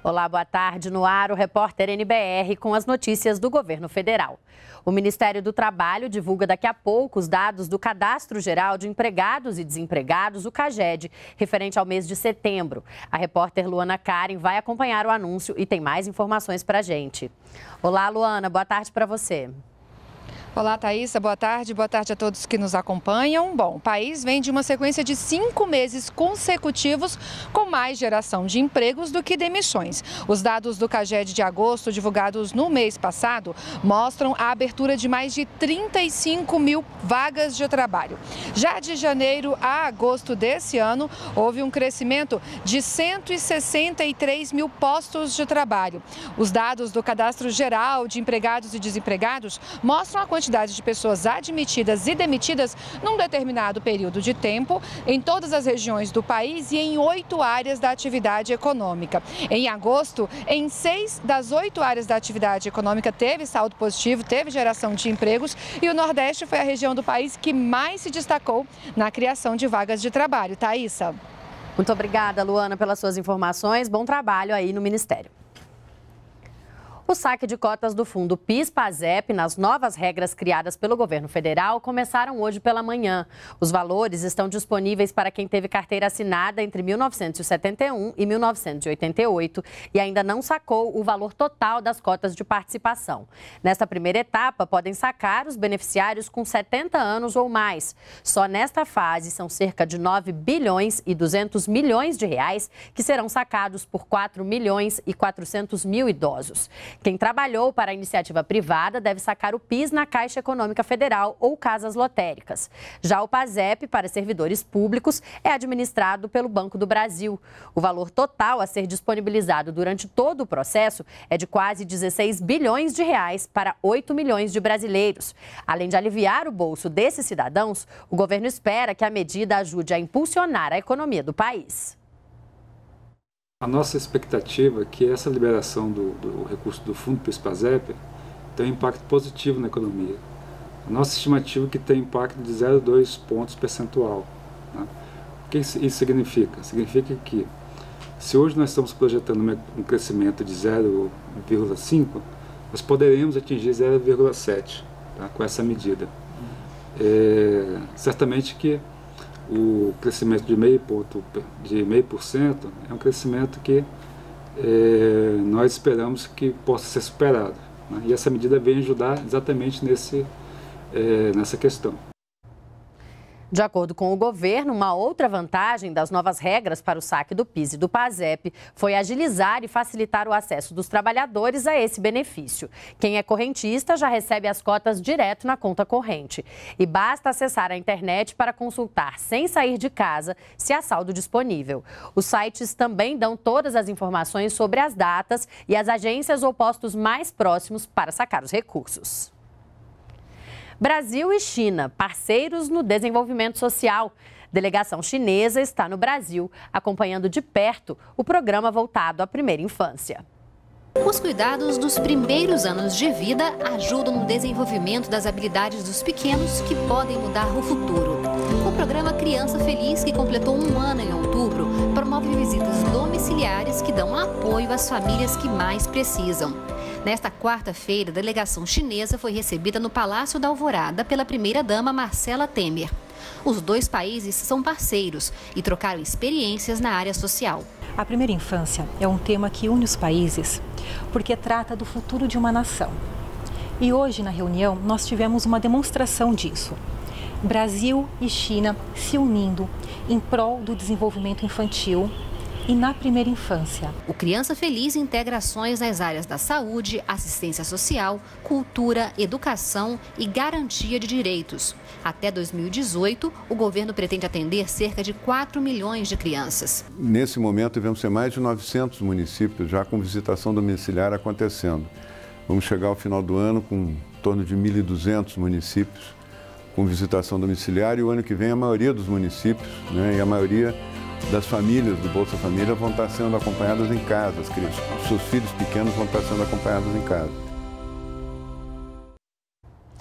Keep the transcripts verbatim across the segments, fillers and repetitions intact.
Olá, boa tarde. No ar, o repórter N B R com as notícias do governo federal. O Ministério do Trabalho divulga daqui a pouco os dados do Cadastro Geral de Empregados e Desempregados, o CAGED, referente ao mês de setembro. A repórter Luana Karen vai acompanhar o anúncio e tem mais informações para a gente. Olá, Luana, boa tarde para você. Olá, Thaísa, boa tarde, boa tarde a todos que nos acompanham. Bom, o país vem de uma sequência de cinco meses consecutivos com mais geração de empregos do que demissões. Os dados do CAGED de agosto, divulgados no mês passado, mostram a abertura de mais de trinta e cinco mil vagas de trabalho. Já de janeiro a agosto desse ano, houve um crescimento de cento e sessenta e três mil postos de trabalho. Os dados do Cadastro Geral de Empregados e Desempregados mostram a quantidade quantidade de pessoas admitidas e demitidas num determinado período de tempo em todas as regiões do país e em oito áreas da atividade econômica. Em agosto, em seis das oito áreas da atividade econômica teve saldo positivo, teve geração de empregos e o Nordeste foi a região do país que mais se destacou na criação de vagas de trabalho. Thaísa. Muito obrigada, Luana, pelas suas informações. Bom trabalho aí no Ministério. O saque de cotas do fundo PIS/PASEP nas novas regras criadas pelo governo federal começaram hoje pela manhã. Os valores estão disponíveis para quem teve carteira assinada entre mil novecentos e setenta e um e mil novecentos e oitenta e oito e ainda não sacou o valor total das cotas de participação. Nesta primeira etapa, podem sacar os beneficiários com setenta anos ou mais. Só nesta fase são cerca de nove bilhões e duzentos milhões de reais que serão sacados por quatro milhões e quatrocentos mil idosos. Quem trabalhou para a iniciativa privada deve sacar o PIS na Caixa Econômica Federal ou casas lotéricas. Já o PASEP, para servidores públicos, é administrado pelo Banco do Brasil. O valor total a ser disponibilizado durante todo o processo é de quase dezesseis bilhões de reais para oito milhões de brasileiros. Além de aliviar o bolso desses cidadãos, o governo espera que a medida ajude a impulsionar a economia do país. A nossa expectativa é que essa liberação do, do recurso do fundo PIS/PASEP tenha um impacto positivo na economia. A nossa estimativa é que tem impacto de zero vírgula dois pontos percentual. Né? O que isso significa? Significa que se hoje nós estamos projetando um crescimento de zero vírgula cinco, nós poderemos atingir zero vírgula sete, tá? Com essa medida. É, certamente que o crescimento de meio ponto, de meio por cento é um crescimento que é, nós esperamos que possa ser superado, né? E essa medida vem ajudar exatamente nesse, é, nessa questão. De acordo com o governo, uma outra vantagem das novas regras para o saque do PIS e do PASEP foi agilizar e facilitar o acesso dos trabalhadores a esse benefício. Quem é correntista já recebe as cotas direto na conta corrente. E basta acessar a internet para consultar, sem sair de casa, se há saldo disponível. Os sites também dão todas as informações sobre as datas e as agências ou postos mais próximos para sacar os recursos. Brasil e China, parceiros no desenvolvimento social. Delegação chinesa está no Brasil, acompanhando de perto o programa voltado à primeira infância. Os cuidados dos primeiros anos de vida ajudam no desenvolvimento das habilidades dos pequenos que podem mudar o futuro. O programa Criança Feliz, que completou um ano em outubro, promove visitas domiciliares que dão apoio às famílias que mais precisam. Nesta quarta-feira, a delegação chinesa foi recebida no Palácio da Alvorada pela primeira-dama Marcela Temer. Os dois países são parceiros e trocaram experiências na área social. A primeira infância é um tema que une os países porque trata do futuro de uma nação. E hoje, na reunião, nós tivemos uma demonstração disso. Brasil e China se unindo em prol do desenvolvimento infantil e na primeira infância. O Criança Feliz integra ações nas áreas da saúde, assistência social, cultura, educação e garantia de direitos. Até dois mil e dezoito, o governo pretende atender cerca de quatro milhões de crianças. Nesse momento, devemos ter mais de novecentos municípios já com visitação domiciliar acontecendo. Vamos chegar ao final do ano com em torno de mil e duzentos municípios com visitação domiciliar e o ano que vem a maioria dos municípios, né, e a maioria das famílias do Bolsa Família vão estar sendo acompanhadas em casa, as crianças, seus filhos pequenos vão estar sendo acompanhados em casa.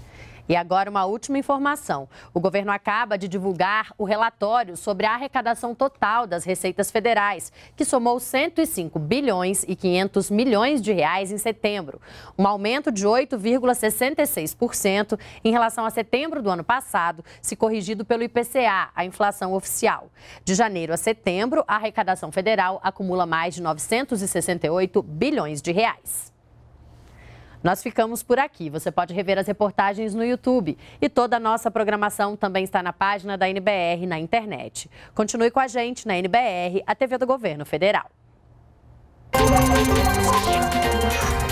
E agora uma última informação. O governo acaba de divulgar o relatório sobre a arrecadação total das receitas federais, que somou cento e cinco bilhões e quinhentos milhões de reais em setembro, um aumento de oito vírgula sessenta e seis por cento em relação a setembro do ano passado, se corrigido pelo I P C A, a inflação oficial. De janeiro a setembro, a arrecadação federal acumula mais de novecentos e sessenta e oito bilhões de reais. Nós ficamos por aqui. Você pode rever as reportagens no YouTube. E toda a nossa programação também está na página da N B R na internet. Continue com a gente na N B R, a T V do Governo Federal.